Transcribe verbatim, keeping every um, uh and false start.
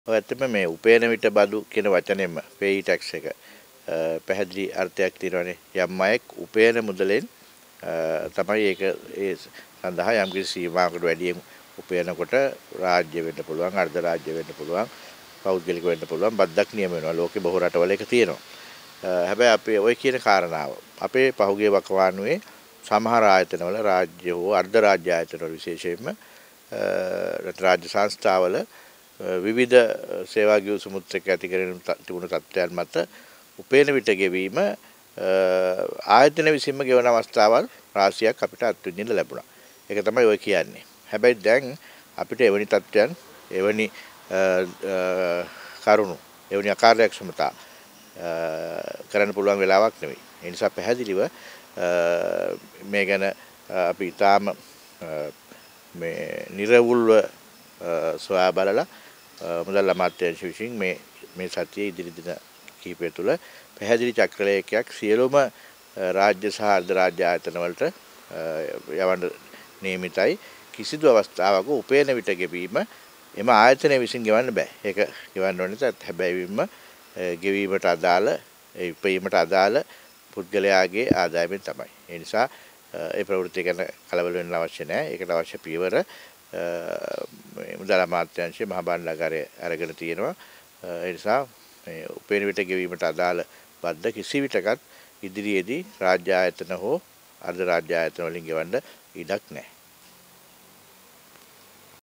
ඔය ඇත්තටම මේ උපයන විට බදු කියන වචනයෙම pay tax එක පැහැදිලි අර්ථයක් තියෙනවානේ. යම් අයෙක් උපයන මුදලෙන් තමයි ඒක ඒ සඳහා යම් කිසි සීමාවකට වැඩියෙන් උපයනකොට රාජ්‍ය වෙන්න පුළුවන්, අර්ධ රාජ්‍ය වෙන්න පුළුවන්, පෞද්ගලික වෙන්න පුළුවන් බද්දක් නියම වෙනවා. ලෝකේ බොහෝ රටවල ඒක තියෙනවා. හැබැයි අපේ ওই කියන කාරණාව අපේ පහුගිය වකවානුවේ සමහර ආයතනවල රාජ්‍ය හෝ අර්ධ රාජ්‍ය ආයතනවල විශේෂයෙන්ම රාජ්‍ය සංස්ථාවල විවිධ සේවා ගිවිසුමුත් එක්ක ඇති කරගෙන තිබුණු තත්ත්වයන් මත උපයන විට ගෙවීම ආයතන විසින්ම ගෙවන අවස්ථාවල් රාශියක් අපිට අත්විඳින්න ලැබුණා. ඒක තමයි ඔය කියන්නේ. හැබැයි දැන් අපිට එවැනි තත්ත්වයන් එවැනි කරුණු එවැනි අකාර්යක්ෂමතා කරන්න පුළුවන් වෙලාවක් නෙවෙයි. ඒ නිසා පැහැදිලිව මේ ගැන අපි ඊටාම මේ නිර්වුල්ව සොයා බලලා මුදල් අමාත්‍යාංශ විසින් මේ මේ සතියේ ඉදිරි දින කිහිපය තුළ පැහැදිලි චක්‍රලේඛයක් සියලුම රාජ්‍ය සහ අර්ධ රාජ්‍ය ආයතන වලට යවන්න නියමිතයි. කිසිදු අවස්ථාවක උපයන විට ගෙවීම එම ආයතනය විසින් ගෙවන්න බෑ. ඒක ගෙවන්න ඕනේ හැබැයිම ගෙවීමට අදාළ ඒ උපයීමට අදාළ පුද්ගලයාගේ ආදායමෙන් තමයි. ඒ නිසා ඒ ප්‍රවෘත්ති ගැන කලබල වෙන්න අවශ්‍ය නැහැ. ඒකට අවශ්‍ය පියවර මුදල් අමාත්‍යාංශයේ මහා භාණ්ඩාගාරය අරගෙන තියෙනවා. ඒ නිසා මේ උපයන විට ගෙවීමට අදාළ බද්ද කිසි විටකත් ඉදිරියේදී රාජ්‍ය ආයතන හෝ අර්ධ රාජ්‍ය ආයතන වලින් ගෙවන්න ඉඩක් නැහැ.